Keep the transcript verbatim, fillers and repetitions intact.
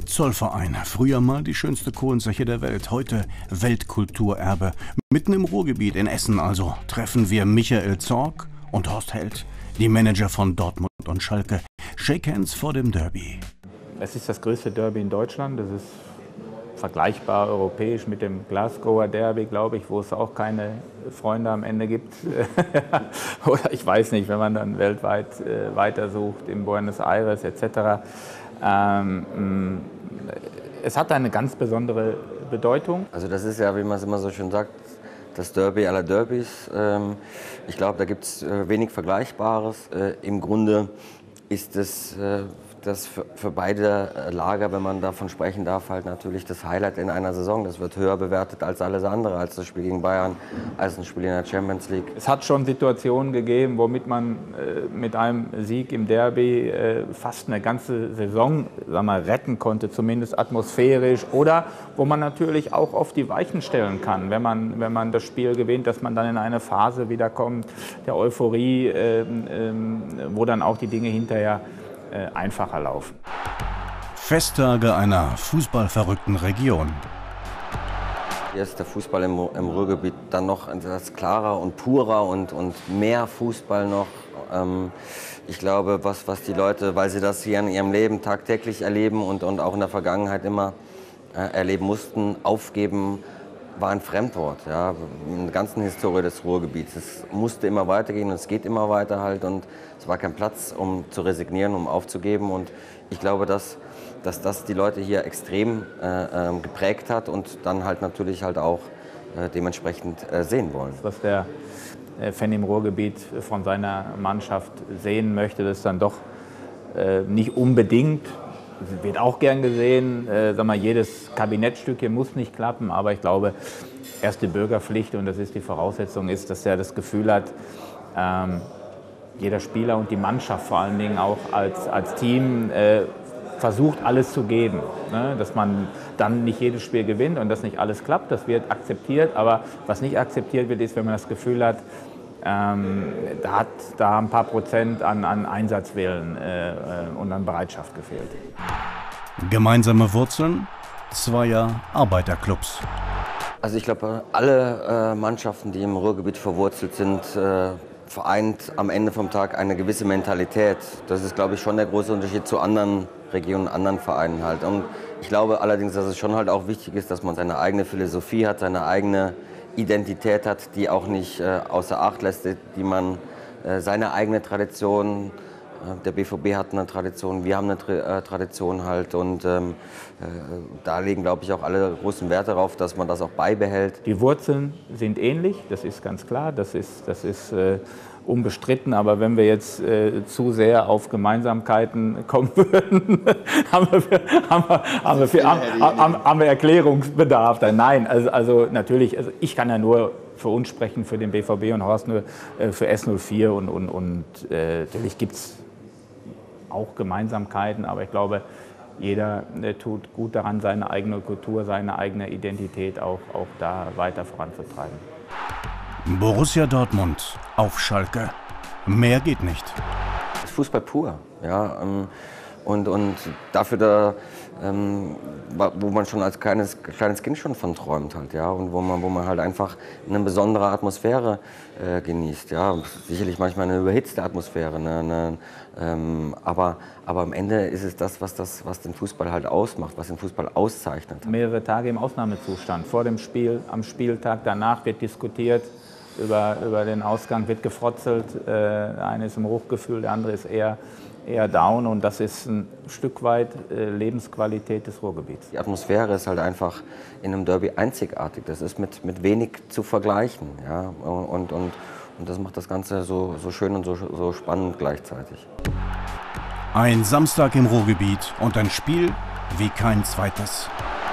Zollverein, früher mal die schönste Kohlenzeche der Welt, heute Weltkulturerbe. Mitten im Ruhrgebiet, in Essen also, treffen wir Michael Zorc und Horst Held, die Manager von Dortmund und Schalke. Shake hands vor dem Derby. Es ist das größte Derby in Deutschland. Das ist vergleichbar europäisch mit dem Glasgower Derby, glaube ich, wo es auch keine Freunde am Ende gibt. Oder ich weiß nicht, wenn man dann weltweit äh, weitersucht, in Buenos Aires et cetera. Ähm, es hat eine ganz besondere Bedeutung. Also das ist ja, wie man es immer so schön sagt, das Derby aller Derbys. Ähm, ich glaube, da gibt es äh, wenig Vergleichbares. Äh, Im Grunde ist es äh, das für, für beide Lager, wenn man davon sprechen darf, halt natürlich das Highlight in einer Saison. Das wird höher bewertet als alles andere, als das Spiel gegen Bayern, als ein Spiel in der Champions League. Es hat schon Situationen gegeben, womit man äh, mit einem Sieg im Derby äh, fast eine ganze Saison, sagen wir, retten konnte, zumindest atmosphärisch. Oder wo man natürlich auch auf die Weichen stellen kann, wenn man, wenn man das Spiel gewinnt, dass man dann in eine Phase wiederkommt der Euphorie, äh, äh, wo dann auch die Dinge hinterher einfacher laufen. Festtage einer fußballverrückten Region. Hier ist der Fußball im, im Ruhrgebiet dann noch etwas klarer und purer und, und mehr Fußball noch. Ähm, ich glaube, was, was die Leute, weil sie das hier in ihrem Leben tagtäglich erleben und, und auch in der Vergangenheit immer äh, erleben mussten, aufgeben, war ein Fremdwort, ja, in der ganzen Historie des Ruhrgebiets. Es musste immer weitergehen und es geht immer weiter halt und es war kein Platz, um zu resignieren, um aufzugeben und ich glaube, dass, dass das die Leute hier extrem äh, äh, geprägt hat und dann halt natürlich halt auch äh, dementsprechend äh, sehen wollen. Was der Fan im Ruhrgebiet von seiner Mannschaft sehen möchte, das ist dann doch äh, nicht unbedingt. Wird auch gern gesehen, äh, sag mal, jedes Kabinettstück hier muss nicht klappen, aber ich glaube, erste Bürgerpflicht, und das ist die Voraussetzung, ist, dass er das Gefühl hat, ähm, jeder Spieler und die Mannschaft vor allen Dingen auch als, als Team äh, versucht, alles zu geben. Ne? Dass man dann nicht jedes Spiel gewinnt und dass nicht alles klappt, das wird akzeptiert, aber was nicht akzeptiert wird, ist, wenn man das Gefühl hat, Ähm, da hat da ein paar Prozent an, an Einsatzwillen äh, und an Bereitschaft gefehlt. Gemeinsame Wurzeln zweier Arbeiterclubs. Also ich glaube, alle äh, Mannschaften, die im Ruhrgebiet verwurzelt sind, äh, vereint am Ende vom Tag eine gewisse Mentalität. Das ist, glaube ich, schon der große Unterschied zu anderen Regionen, anderen Vereinen halt. Und ich glaube allerdings, dass es schon halt auch wichtig ist, dass man seine eigene Philosophie hat, seine eigene Identität hat, die auch nicht äh, außer Acht lässt, die man äh, seine eigene Tradition, äh, der B V B hat eine Tradition, wir haben eine Tra äh, Tradition halt und ähm, äh, da legen, glaube ich, auch alle großen Wert darauf, dass man das auch beibehält. Die Wurzeln sind ähnlich, das ist ganz klar, das ist, das ist äh, unbestritten, aber wenn wir jetzt äh, zu sehr auf Gemeinsamkeiten kommen würden, haben, wir, haben, wir, haben, wir, haben, haben, haben wir Erklärungsbedarf. Nein, also, also natürlich, also ich kann ja nur für uns sprechen, für den B V B und Horst nur äh, für S null vier und, und, und äh, natürlich gibt es auch Gemeinsamkeiten, aber ich glaube, jeder äh, tut gut daran, seine eigene Kultur, seine eigene Identität auch, auch da weiter voranzutreiben. Borussia Dortmund auf Schalke. Mehr geht nicht. Das ist Fußball pur. Ja, ähm, und, und dafür, da, ähm, wo man schon als kleines, kleines Kind schon von träumt halt, ja, und wo man, wo man halt einfach eine besondere Atmosphäre äh, genießt. Ja. Sicherlich manchmal eine überhitzte Atmosphäre, ne, ne, ähm, aber, aber am Ende ist es das, was, das, was den Fußball halt ausmacht, was den Fußball auszeichnet. Mehrere Tage im Ausnahmezustand. Vor dem Spiel, am Spieltag, danach wird diskutiert. Über, über den Ausgang wird gefrotzelt, äh, der eine ist im Hochgefühl, der andere ist eher, eher down und das ist ein Stück weit äh, Lebensqualität des Ruhrgebiets. Die Atmosphäre ist halt einfach in einem Derby einzigartig, das ist mit, mit wenig zu vergleichen, ja? und, und, und das macht das Ganze so, so schön und so, so spannend gleichzeitig. Ein Samstag im Ruhrgebiet und ein Spiel wie kein zweites.